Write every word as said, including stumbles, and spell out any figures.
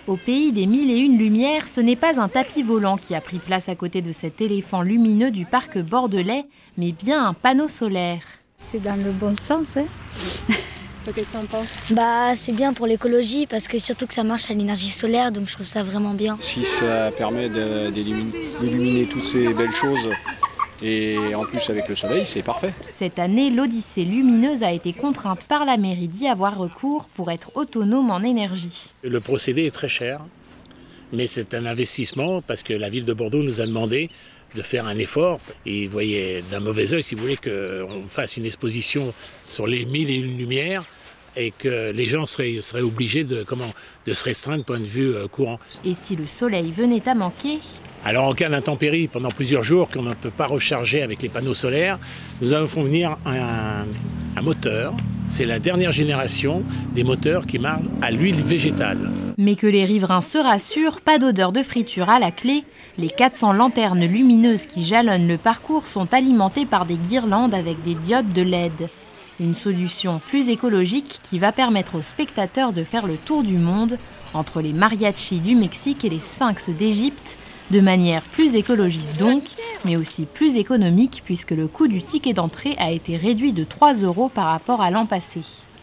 Au pays des mille et une lumières, ce n'est pas un tapis volant qui a pris place à côté de cet éléphant lumineux du parc bordelais, mais bien un panneau solaire. C'est dans le bon sens, hein. Toi, qu'est-ce que t'en penses? Bah, c'est bien pour l'écologie parce que surtout que ça marche à l'énergie solaire, donc je trouve ça vraiment bien. Si ça permet d'illuminer toutes ces belles choses, et en plus avec le soleil, c'est parfait. Cette année, l'Odyssée lumineuse a été contrainte par la mairie d'y avoir recours pour être autonome en énergie. Le procédé est très cher, mais c'est un investissement parce que la ville de Bordeaux nous a demandé de faire un effort. Et vous voyez d'un mauvais œil, si vous voulez, qu'on fasse une exposition sur les mille et une lumières et que les gens seraient, seraient obligés de, comment, de se restreindre point de vue euh, courant. Et si le soleil venait à manquer? Alors en cas d'intempérie, pendant plusieurs jours, qu'on ne peut pas recharger avec les panneaux solaires, nous allons faire venir un, un moteur. C'est la dernière génération des moteurs qui marchent à l'huile végétale. Mais que les riverains se rassurent, pas d'odeur de friture à la clé. Les quatre cents lanternes lumineuses qui jalonnent le parcours sont alimentées par des guirlandes avec des diodes de L E D. Une solution plus écologique qui va permettre aux spectateurs de faire le tour du monde, entre les mariachis du Mexique et les sphinx d'Égypte, de manière plus écologique donc, mais aussi plus économique puisque le coût du ticket d'entrée a été réduit de trois euros par rapport à l'an passé.